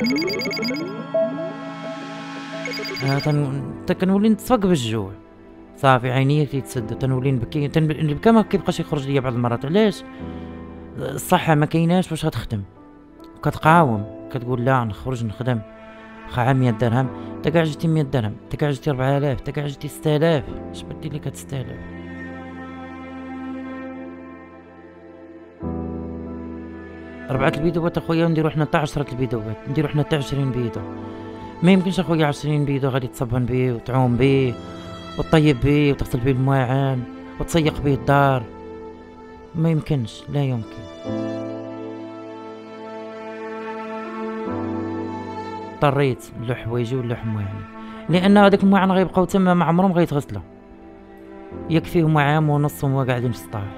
كنولي نتصفق بالجوع، صافي عينيا تيتسدوا، تنولي نبكي، نبكى ما كيبقاش يخرج ليا بعض المرات. علاش؟ الصحة ما كايناش باش غتخدم، كتقاوم كتقول لا نخرج نخدم، خا 100 درهم، انت كاع جبتي 100 درهم، انت كاع جبتي 4000، انت كاع جبتي 6000، اش بدي لك هاد 6000؟ 4 البيدوات اخويا نديرو حنا حتى 10 البيدوات، نديرو حنا حتى 20 بيدو. ما يمكنش اخويا 20 بيدو غادي تصبن بيه وتعوم بيه وتطيب بيه وتغسل بيه المواعن وتسيق بيه الدار، ما يمكنش، لا يمكن. اضطريت نلوح حوايجي ونلوح مواعني، لان هذاك المواعن غيبقاو تما ما عمرهم غيتغسلوا، يكفيهم عام ونص وهما قاعدين في السطاح.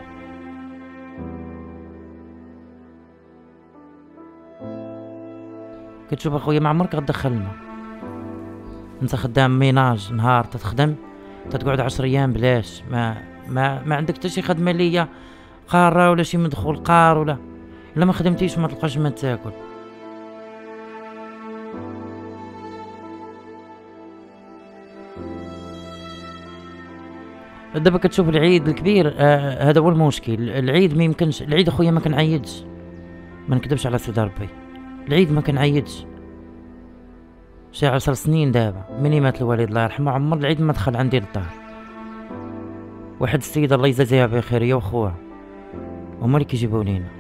كتشوف اخويا ما عمرك غتدخل الماء، انت خدام ميناج نهار تتخدم، تتقعد 10 ايام بلاش، ما عندك حتى شي خدمه ليا قاره ولا شي مدخول قار، ولا الا ما خدمتيش ما تلقاش ما تاكل. دابا كتشوف العيد الكبير، هذا هو المشكل. العيد ما يمكنش، العيد اخويا ما كنعيدش، ما نكذبش على سيدي ربي، العيد ما كنعيدش. شي 10 سنين دابا مني مات الوالد الله يرحمه عمر العيد ما دخل عندي للدار. واحد السيده الله يجازيها بخير هي وخوها هما اللي كيجيبوا لينا.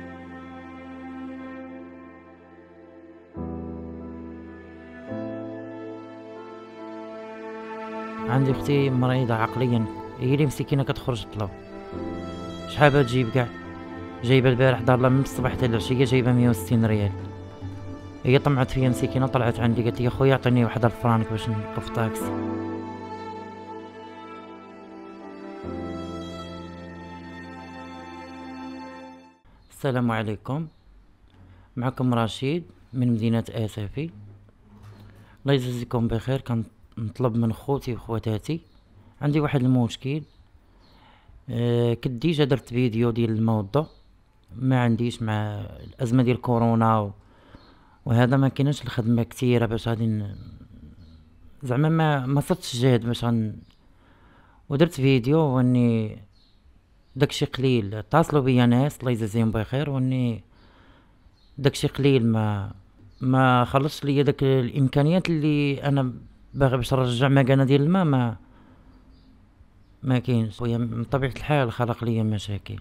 عندي اختي مريضه عقليا، هي اللي مسكينه كتخرج تطلب، شحال تجيب كاع؟ جايبه البارح دار لها من الصباح حتى العشيه جايبه 160 ريال. هي طمعت فيا مسكينه، طلعت عندي قالت لي خويا عطيني واحد الفرانك باش نوقف طاكسي. السلام عليكم، معكم رشيد من مدينه اسفي. الله يجازيكم بخير. كنطلب من خوتي وخواتاتي، عندي واحد المشكل. كنت ديجا درت فيديو ديال الموضوع، ما عنديش مع الازمه ديال كورونا وهذا ما كايناش الخدمه كثيره باش غادي زعما ما صرتش جاهد باش ودرت فيديو واني داكشي قليل اتصلوا بيا ناس الله يجازيهم بخير، واني داكشي قليل ما خلصش ليا داك الامكانيات اللي انا باغي باش نرجع مكانه ديال الماء. ما كاينش خويا، من طبيعه الحال خلق ليا مشاكل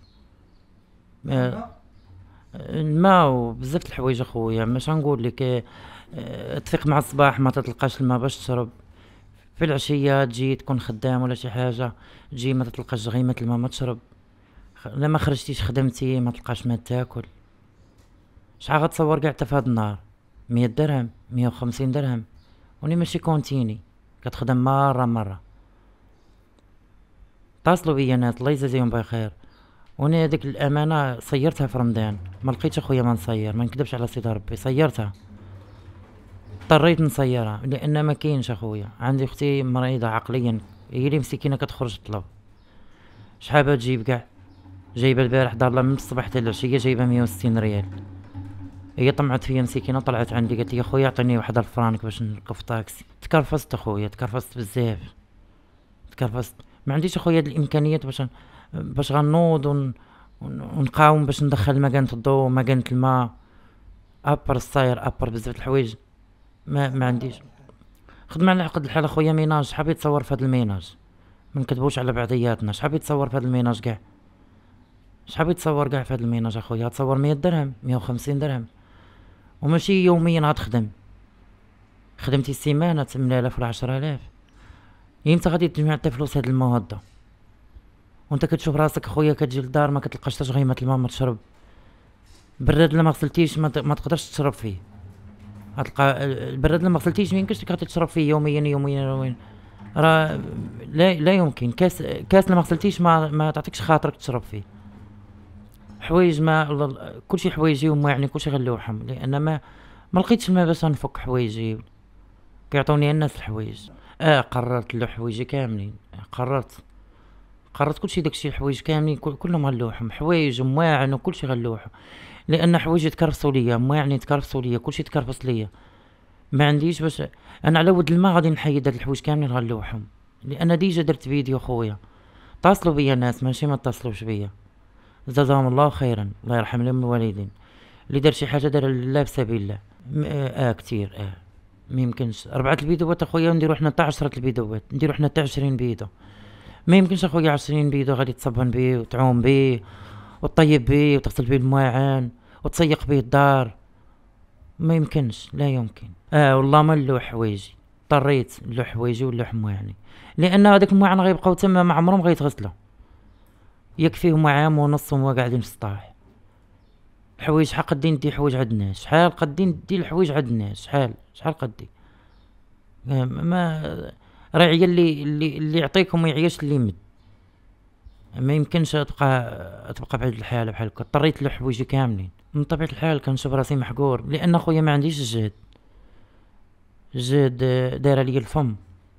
الماء وبزاف الحوايج اخويا. ماش غنقول لك، تفيق مع الصباح ما تتلقاش الماء باش تشرب، في العشيه تجي تكون خدام ولا شي حاجه تجي ما تتلقاش غيمه الماء ما تشرب، لما خرجتيش خدمتي ما تلقاش ما تاكل. شحال غتصور كاع حتى في هاد النهار؟ 100 درهم 150 درهم، وني ماشي كونتيني كتخدم مره. اتصلوا بيا ناس الله يجازيهم بخير، وانا هذيك الامانه صيرتها في رمضان، ما لقيتش اخويا ما نصير، ما نكذبش على سيدي ربي صيرتها، اضطريت نصيرها لان ما كاينش اخويا. عندي اختي مريضه عقليا، هي اللي مسكينه كتخرج تطلب، شحال تجيب كاع؟ جايبه البارح دار لها من الصباح حتى العشيه جايبه 160 ريال. هي طمعت فيا مسكينه، طلعت عندي قالت لي خويا عطيني واحد الفرانك باش نوقف طاكسي. تكرفست اخويا، تكرفست بزاف، تكرفست. ما عنديش اخويا هاد الامكانيات باش غنوض ونقاوم باش ندخل مكانة الضوء مكانة الماء، ابر الصاير ابر بزاف الحوايج. ما عنديش خدمة على قد الحال اخويا. ميناج شحال يتصور في هاد الميناج؟ ما نكذبوش على بعضياتنا، شحال يتصور في هاد الميناج كاع؟ شحال يتصور كاع في هاد الميناج اخويا؟ تصور 100 درهم 150 درهم، وماشي يوميا غتخدم. خدمتي السيمانه 8000 ولا 10000، امتى غادي تجمع حتى فلوس هاد الموضه؟ وانت كتشوف راسك اخويا كتجي للدار ما كتلقاش حتى غيمه الماء ما تشرب، براد لما غسلتيش ما تقدرش تشرب فيه. غتلقى البراد لما غسلتيش ما يمكنش لك تشرب فيه يوميا راه لا يمكن. كاس لما غسلتيش ما تعطيكش خاطرك تشرب فيه. حوايج ما كلشي حوايجي وما يعني كلشي غنلوحهم، لان ما لقيتش الماء باش نفك حوايجي، كيعطوني الناس الحوايج. قررت نلوح حوايجي كاملين، قررت كلشي داكشي الحوايج كاملين كلهم غنلوحهم، حوايج مواعن وكلشي غنلوحو، لان حوايجي تكرفسوا ليا، مواعني تكرفسوا ليا، كلشي تكرفس ليا، ما عنديش باش انا على ود الماء غادي نحيد هاد الحوايج كاملين غنلوحهم، لان ديجا درت فيديو خويا، اتصلوا بيا ناس ماشي ما اتصلوش بيا، جزاهم الله خيرا، الله يرحم لهم الوالدين، اللي دار شي حاجه دار لله بسبيل الله. كتير ما يمكنش 4 الفيديوهات اخويا نديرو حنا حتى 10 الفيديوهات، نديرو حنا حتى 20 فيديو، ما يمكنش اخويا 20 فيديو غادي تصبن بيه وتعوم بيه وتطيب بيه وتغسل بيه المواعن وتسيق بيه الدار، ما يمكنش، لا يمكن. والله ما نلوح حوايجي، اضطريت نلوح حوايجي ونلوح مواعني، لان هذاك المواعن غيبقاو تما ما عمرهم غيتغسلوا، يكفيهم عام ونص وهما قاعدين في السطاح. الحوايج شحال قدي ندي حوايج عند الناس، شحال قدي ندي الحوايج عند الناس، شحال قدي ما راه عيا اللي يعطيكم ويعيش اللي يمد، ما يمكنش تبقى بعيد الحال بحال هكا، اضطريت نلوح حوايجي كاملين. من طبيعة الحال كنشوف راسي محقور، لان خويا ما عنديش الجهد دايره ليا الفم.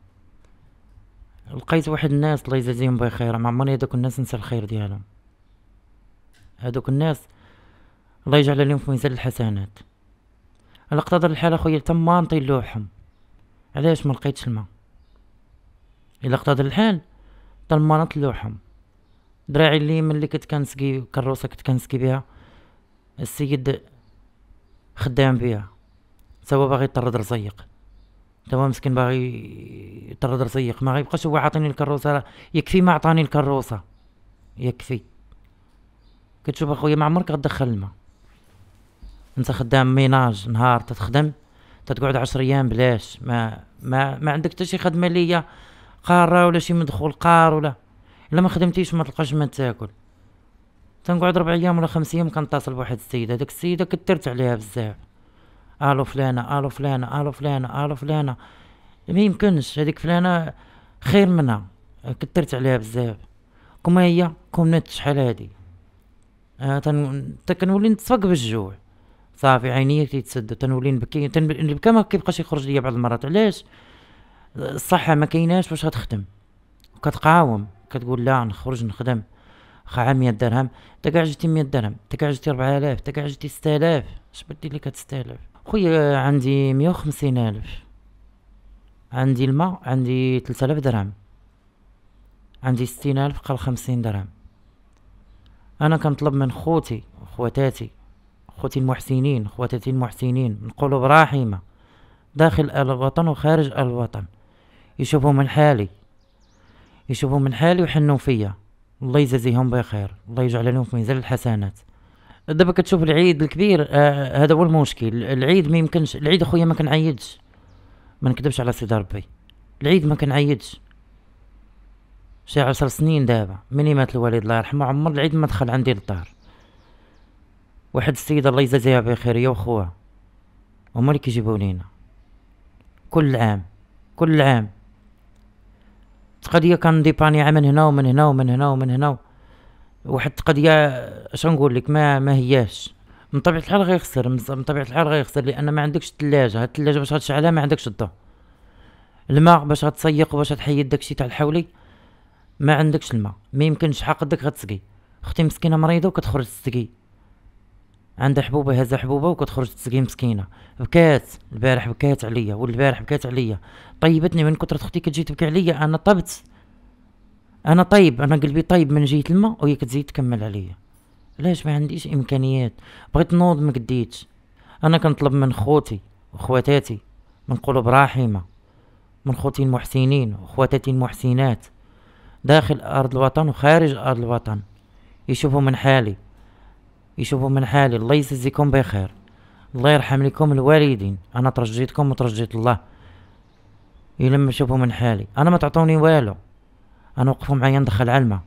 لقيت واحد الناس الله يجازيهم بخير، ما عمرني هذوك الناس ننسى الخير ديالهم، هذوك الناس الله يجعل لهم في ميزان الحسنات. على اقتدر الحال اخويا تما نطي نلوحهم، علاش ما لقيتش الماء؟ الا اقتدر الحال تما نطلوحهم. دراعي اللي ملي كنت كنسقي كروسه كنت كنسقي بها، السيد خدام بها سوا باغي يطرد رزيق، توا مسكين باغي يطرد رزيق، ما غيبقاش هو عاطيني الكروسه، يكفي ما عطاني الكروسه، يكفي. كتشوف اخويا ما عمرك غتدخل الماء، انت خدام ميناج نهار تتخدم تتقعد 10 ايام بلاش، ما عندك حتى شي خدمه ليا قاره ولا شي مدخول قار، ولا الا ما خدمتيش ما تلقاش ما تاكل. تنقعد 4 ايام ولا 5 ايام كنتصل بواحد السيده، هذيك السيده كثرت عليها بزاف، الو فلانه الو فلانه الو فلانه الو فلانه، ما يمكنش هذيك فلانه خير منها، كثرت عليها بزاف. كما هي كمنت شحال هادي، كنولي نتصفق بالجوع، صافي عينيا تيتسدوا، تنولي نبكي، نبكى ما كيبقاش يخرج ليا بعض المرات. علاش؟ الصحه ما كايناش باش غتخدم، كتقاوم كتقول لا نخرج نخدم، خا 100 درهم، انت كاع جبتي 100 درهم، انت كاع جبتي 4000، انت كاع جبتي 6000، اش بدي لك هاد 6000؟ خويا عندي 150,000، عندي الماء عندي 3000 درهم، عندي 60,000 قال 50 درهم. انا كنطلب من خوتي وخواتاتي، خوتي المحسنين خواتاتي المحسنين من قلوب رحيمة داخل الوطن وخارج الوطن، يشوفوا من حالي، يشوفوا من حالي ويحنوا فيا، الله يجازيهم بخير، الله يجعل لهم في ميزان الحسنات. دابا كتشوف العيد الكبير، هذا هو المشكل، العيد ما يمكنش، العيد اخويا ما كنعيدش، ما نكذبش على سيدي ربي، العيد ما كنعيدش، شي 10 سنين دابا مني مات الوالد الله يرحمه عمر العيد ما دخل عندي للدار. واحد السيده الله يجازيها بخير هي وخوها هما اللي كيجيبوا لينا كل عام، كل عام تقضيه كنديباني من هنا ومن هنا ومن هنا ومن هنا، واحد التقضيه اش نقول لك ما هياش، من طبيعه الحال غيخسر، من طبيعه الحال غيخسر، لان ما عندكش الثلاجه، هاد الثلاجه باش غتشعلها ما عندكش الضو، الماء باش غتسيق وباش تحيد داكشي تاع الحولي ما عندكش الماء، ما يمكنش حقدك غتسقي. اختي مسكينه مريضه وكتخرج تسقي، عندها حبوبه هازه حبوبه وكتخرج تسقي مسكينه، بكات البارح بكات عليا والبارح بكات عليا، طيبتني من كثر اختي كتجي تبكي عليا، انا طبت، انا طيب، انا قلبي طيب من جهه الماء وهي كتزيد تكمل عليا. علاش؟ ما عنديش امكانيات، بغيت نوض ما قديتش. انا كنطلب من خوتي وخواتاتي من قلوب رحيمه، من خوتي المحسنين وخواتاتي المحسنات داخل ارض الوطن وخارج ارض الوطن، يشوفوا من حالي، يشوفوا من حالي، الله يجزيكم بخير، الله يرحم لكم الوالدين، انا ترجيتكم وترجيت الله، لما يشوفوا من حالي انا ما تعطوني والو، انا وقفوا معايا ندخل علمة،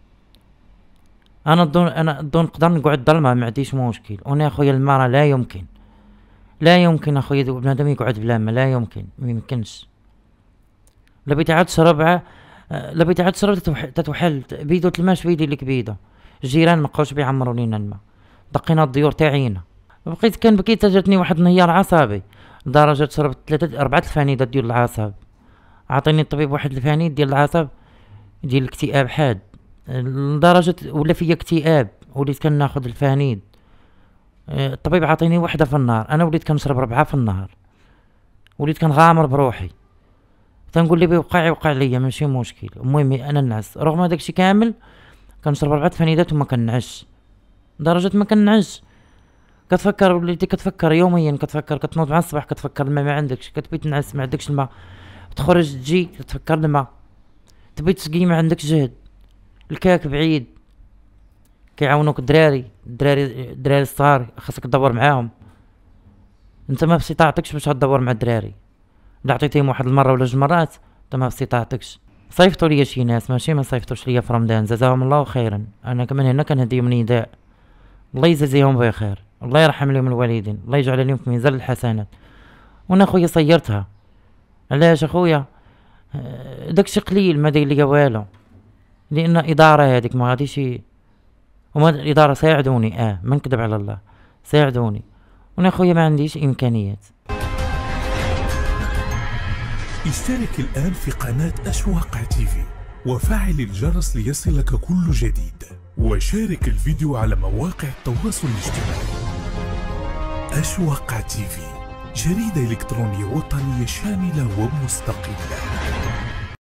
انا الظن نقدر نقعد ظلمه ما عنديش مشكل، وانا اخويا المرأة لا يمكن، لا يمكن اخويا بنادم يقعد بلا ما، لا يمكن، ما يمكنش. لا بغيتي عاد تشرب لا بغيتي عاد تشرب تتوحل بيدو الماء بيدي لك بيدو، الجيران مابقاوش بيعمروا لينا الماء، دقينا الديور تاعينا، بقيت كنبكي حتى جاتني واحد الانهيار عصبي لدرجة شربت 4 الفانيدات ديال العصب، عطيني الطبيب واحد الفانيد ديال العصب ديال الاكتئاب حاد، لدرجة ولا فيا اكتئاب، وليت كناخد الفانيد. الطبيب عطيني وحدة في النهار، انا وليت كنشرب 4 في النهار، وليت كنغامر بروحي، تنقول لي بيوقع يوقع ليا ماشي مشكل، المهم انا نعس. رغم هداكشي كامل كنشرب 4 فنيدات وما كنعش، لدرجة ما كنعش. كتفكر وليتي كتفكر يوميا، كتفكر كتنوض مع الصباح كتفكر الماء ما عندكش، كتبي تنعس ما عندكش الماء، تخرج تجي كتفكر الماء، تبي تسقي ما عندكش جهد، الكاك بعيد. كيعاونوك الدراري الصغار خاصك تدور معاهم، انت ما في استطاعتكش باش تدور مع الدراري، الا عطيتيهم واحد المره ولا 2 مرات انت ما في استطاعتكش. صيفطوا ليا شي ناس ماشي ما صيفطوش ليا في رمضان، جزاهم الله خيرا. انا كمان هنا كنهديهم نداء، الله يجازيهم بخير، الله يرحم لهم الوالدين، الله يجعل لهم في ميزان الحسنات. وانا خويا صيرتها. علاش اخويا؟ داكشي قليل ما داير ليا والو، لان اداره هذيك ما غاديش هما الاداره ساعدوني، ما نكذب على الله ساعدوني، وانا خويا ما عنديش امكانيات. اشترك الآن في قناة أشواق تيفي وفعل الجرس ليصلك كل جديد، وشارك الفيديو على مواقع التواصل الاجتماعي. أشواق تيفي، جريدة إلكترونية وطنية شاملة ومستقلة.